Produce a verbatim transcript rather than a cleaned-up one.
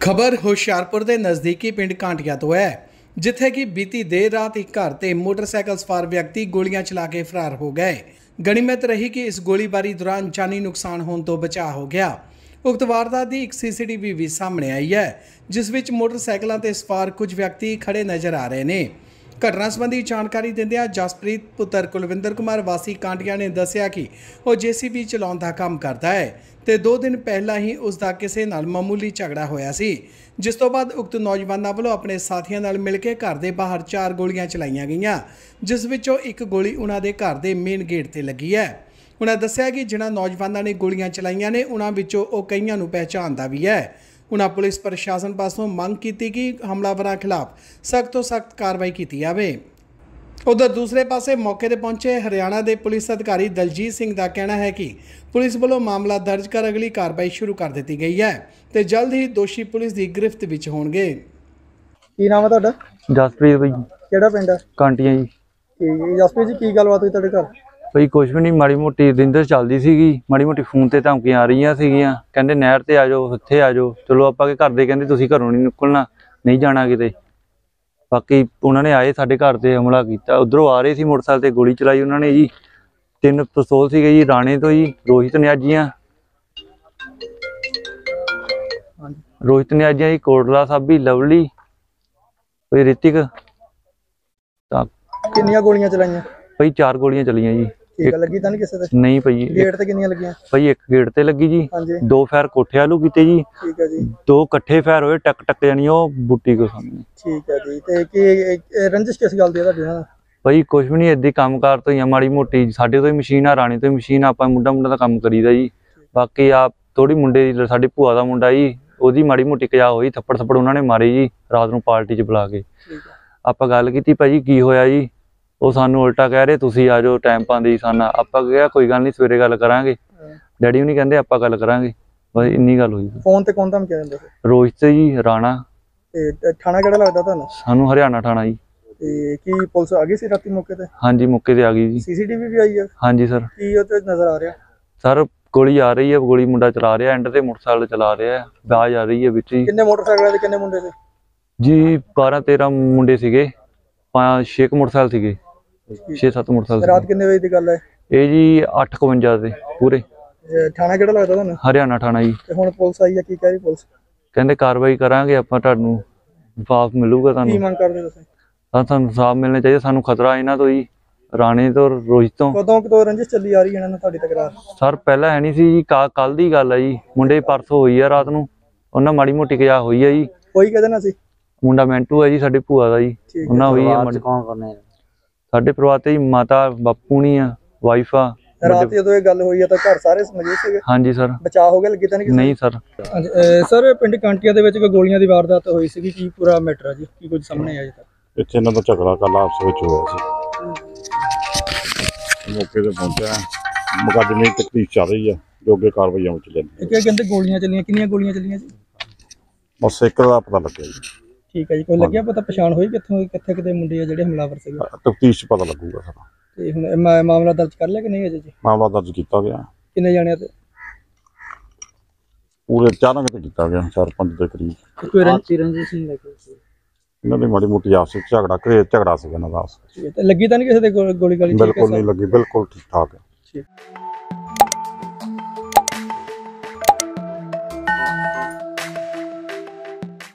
खबर हुशियारपुर के नज़दीकी पिंड कांटिया तो है, जिथे कि बीती देर रात एक घर ते मोटरसाइकिल सवार व्यक्ति गोलियां चला के फरार हो गए। गनीमत रही कि इस गोलीबारी दौरान जानी नुकसान होने तो बचाव हो गया। उक्त वारदात की एक सी सी टी वी भी सामने आई है, जिस विच मोटरसाइकिलों ते सवार कुछ व्यक्ति खड़े नज़र आ रहे हैं। घटना संबंधी जानकारी दिंदियां जसप्रीत पुत्र कुलविंदर कुमार वासी कांटिया ने दस्सिया कि वह जे सी बी चलाउण दा काम करता है ते दो दिन पहला ही उसका किसी नाल मामूली झगड़ा होया सी, जिस तो बाद उक्त नौजवानों वालों अपने साथियों नाल मिल के घर के बाहर चार गोलियां चलाईयां गईयां, जिस विचों एक गोली उन्हां दे घर के मेन गेट ते लगी है। उन्हें दस्सिया कि जिन्हां नौजवानों ने गोलियां चलाईयां ने उन्हां विचों ओ कईयां नूं पहचानदा भी है। उन्होंने पुलिस प्रशासन पासों मंग की कि हमलावरों खिलाफ सख्त तो सख्त कार्रवाई की जाए। उधर दूसरे पासे मौके पर पहुंचे हरियाणा के पुलिस अधिकारी दलजीत सिंह का कहना है कि पुलिस वालों मामला दर्ज कर अगली कार्रवाई शुरू कर दी गई है तो जल्द ही दोषी पुलिस की गिरफ्त विच होणगे। की नाम है तुहाडा? जसप्रीत भाई। किहड़ा पिंड है? कांटिया जी। ठीक है जसप्रीत जी, की गलबात हुई तुहाडे घर? भाई कुछ भी नहीं, माड़ी मोटी रिंदर चलती सी, माड़ी मोटी फोन से धमकियां आ रही सीगियां, कहंदे नहर ते आ जाओ, इत्थे आ जाओ। चलो आपां के घर दे कहंदे तुसीं घरों नहीं निकलना, नहीं जाना किते। बाकी उन्होंने आए साडे घर ते हमला किया, उधरों आ रहे सी मोटरसाइकिल ते गोली चलाई उन्होंने जी। तीन पिस्तौल सीगे जी, राणे तो जी, रोहित न्याजियां रोहित न्याजियां जी, कोटला साबी, लवली, कोई रितिक। कितनियां गोलियां चलाईयां? भाई चार गोलियां चलियां जी। ठीक है, लगी तां नहीं किसे ते? नहीं भाई। गेट ते कितनियां लगियां? भाई एक गेट ते लगी जी, दो फायर कोठे वालू कीते जी। ठीक है जी। दो कट्ठे फायर होए, टक टक जानी ओ बूटी को सामने। ठीक है जी। ते की रंजिश किस गल दी है तुहाडी नाल? भाई कुछ भी नहीं, इदां कामकार तो ही माड़ी मोटी, साडे तो ही मशीन आ, राणी तो ही मशीन, आपां मुंडा मुंडा दा काम करीदा जी। बाकी आप थोड़ी मुंडे दी साडी भूआ दा मुंडा जी, ओदी माड़ी मोटी कजा होई, थप्पड़ थप्पड़ उन्होंने मारे जी रात नूं पार्टी च बुला के। आपां गल कीती भाजी की होया जी, वो सानू उल्टा कह रहे तुसी आ जाओ टाइम पांदे साना। आपां कहा कोई गल नहीं, सवेरे गल करांगे। डैडी भी नहीं कहंदे आपां गल करांगे, बस इन्नी गल हुई। फोन ते कौन धमकी दिंदा सी? रोहित जी, राणा। ते थाना केड़ा लगदा तुहानू? सानू हरियाणा थाना जी। ते की पुलिस आ गई सी राती मौके ते? हाँ जी, मौके ते आ गई जी। सीसीटीवी भी आई है? हाँ जी सर। की ओते नजर आ रहा? सर गोली आ रही है, गोली मुंडा चला रहा है, एंड ते मोटरसाइकिल चला रहा है, आवाज आ रही है विच ही। कितने मोटरसाइकिल ते कितने मुंडे थे जी? बारह तेरह मुंडे सीगे, पांच छे मोटरसाइकिल सीगे, छे सत्त मोटरसाइकिल। रात कितने बजे दी गल है ये जी? अठ इकवंजा ते पूरे। थाना केड़ा लगदा तुहानू? हरियाणा थाना जी। ते हुण पुलिस आई है, की कह रही पुलिस? कहंदे कार्रवाई करांगे आपां, तुहानू इंसाफ मिलूगा। तुहानू की मंग करदे तुसीं? सानू इंसाफ मिलना चाहिए, सानू खतरा इन्हां तो ही, राणे तो रोहित तो। कदों कदों रंजिश चली आ रही है इन्हां नाल तुहाडी तकरार? सर पहला है नहीं सी जी, कल दी गल है जी। मुंडे परसों होई है रात नूं, उन्हां माड़ी मोटी कजा होई है जी। कोई कहदे ना सी? मुंडा मैंटू है जी, साडी भूआ दा जी। उन्हां होई है। कौन करने साडे परिवार ते माता बापू नहीं आ, वाइफ आ। रात जदों ये गल हुई है तो घर सारे मौजूद सीगे? हाँ जी सर। बचाव हो गया? लगी तां नहीं? नहीं सर। सर पिंड कांटिया दे विच कोई गोलियां दी वारदात होई सी, की पूरा मैटर है जी, की कुछ सामने आया जी? इत्थे इन्हां दा झगड़ा कल आपस विच होया सी, मौके ते पहुंचा, मुकदमे दी तफ्तीश चल रही है जो अगे कार्रवाई विच लैंदी। क्या कहंदे गोलियां चलियां? कितनियां गोलियां चलियां जी? बस एक दा पता लग्या जी। ठीक है जी। कोई लग्या पता, पछाण होई कित्थों कित्थे किते मुंडे आ जिहड़े हमलावर सीगे? तफ्तीश पता लगूगा सारा। ते हुण मामला दर्ज कर लिया कि नहीं अजे जी? मामला दर्ज किया गया। किन्ने जाणियां ते? पूरे चार ते किया गया, चार पांच दे करीब। कोई रंजी रंजिश नहीं लगी? इन्हां दी माड़ी मोटी आपस विच झगड़ा घरेलू झगड़ा सीगा इन्हां दा आपस। लगी तां नहीं किसे दे गोली गाली? बिल्कुल नहीं लगी, बिल्कुल ठीक ठाक है।